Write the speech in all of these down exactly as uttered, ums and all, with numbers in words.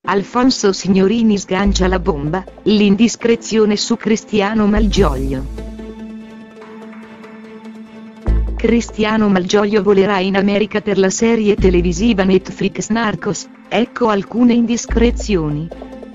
Alfonso Signorini sgancia la bomba, l'indiscrezione su Cristiano Malgioglio. Cristiano Malgioglio volerà in America per la serie televisiva Netflix Narcos, ecco alcune indiscrezioni.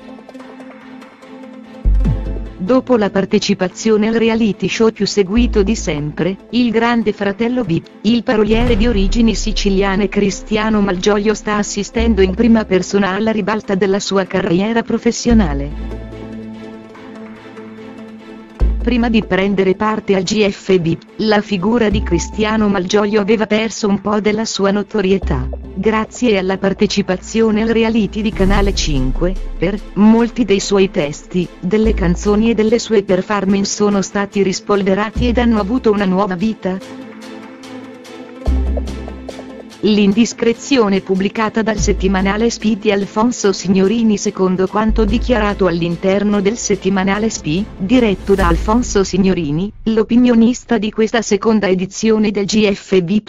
Dopo la partecipazione al reality show più seguito di sempre, Il Grande Fratello V I P, il paroliere di origini siciliane Cristiano Malgioglio sta assistendo in prima persona alla ribalta della sua carriera professionale. Prima di prendere parte al G F V I P, la figura di Cristiano Malgioglio aveva perso un po' della sua notorietà, grazie alla partecipazione al reality di Canale cinque, per molti dei suoi testi, delle canzoni e delle sue performance sono stati rispolverati ed hanno avuto una nuova vita. L'indiscrezione pubblicata dal settimanale S P I di Alfonso Signorini. Secondo quanto dichiarato all'interno del settimanale S P I, diretto da Alfonso Signorini, l'opinionista di questa seconda edizione del G F V I P,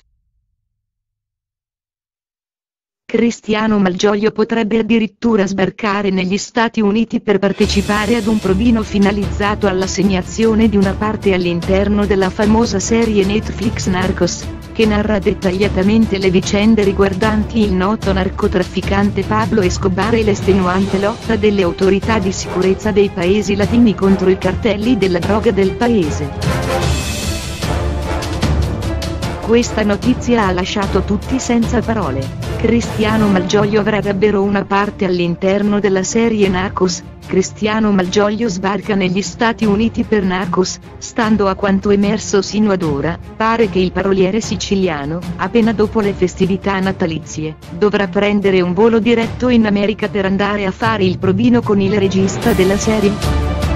Cristiano Malgioglio potrebbe addirittura sbarcare negli Stati Uniti per partecipare ad un provino finalizzato all'assegnazione di una parte all'interno della famosa serie Netflix Narcos, che narra dettagliatamente le vicende riguardanti il noto narcotrafficante Pablo Escobar e l'estenuante lotta delle autorità di sicurezza dei paesi latini contro i cartelli della droga del paese. Questa notizia ha lasciato tutti senza parole. Cristiano Malgioglio avrà davvero una parte all'interno della serie Narcos? Cristiano Malgioglio sbarca negli Stati Uniti per Narcos, stando a quanto emerso sino ad ora, pare che il paroliere siciliano, appena dopo le festività natalizie, dovrà prendere un volo diretto in America per andare a fare il provino con il regista della serie.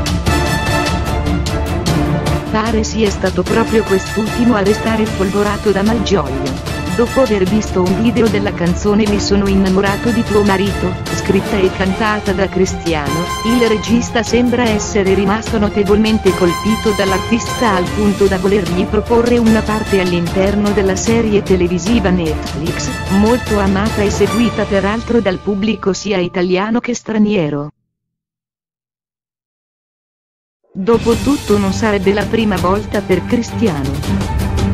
Pare sia stato proprio quest'ultimo a restare folgorato da Malgioglio. Dopo aver visto un video della canzone Mi sono innamorato di tuo marito, scritta e cantata da Cristiano, il regista sembra essere rimasto notevolmente colpito dall'artista al punto da volergli proporre una parte all'interno della serie televisiva Netflix, molto amata e seguita peraltro dal pubblico sia italiano che straniero. Dopotutto non sarebbe la prima volta per Cristiano.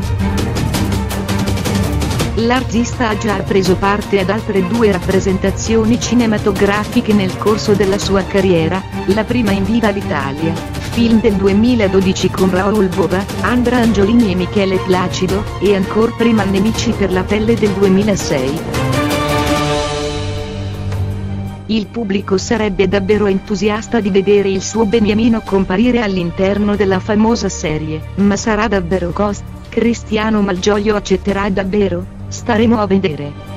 L'artista ha già preso parte ad altre due rappresentazioni cinematografiche nel corso della sua carriera, la prima in Viva l'Italia, film del duemiladodici con Raoul Bova, Andra Angiolini e Michele Placido, e ancor prima Nemici per la pelle del duemilasei. Il pubblico sarebbe davvero entusiasta di vedere il suo beniamino comparire all'interno della famosa serie, ma sarà davvero cost? Cristiano Malgioglio accetterà davvero? Staremo a vedere.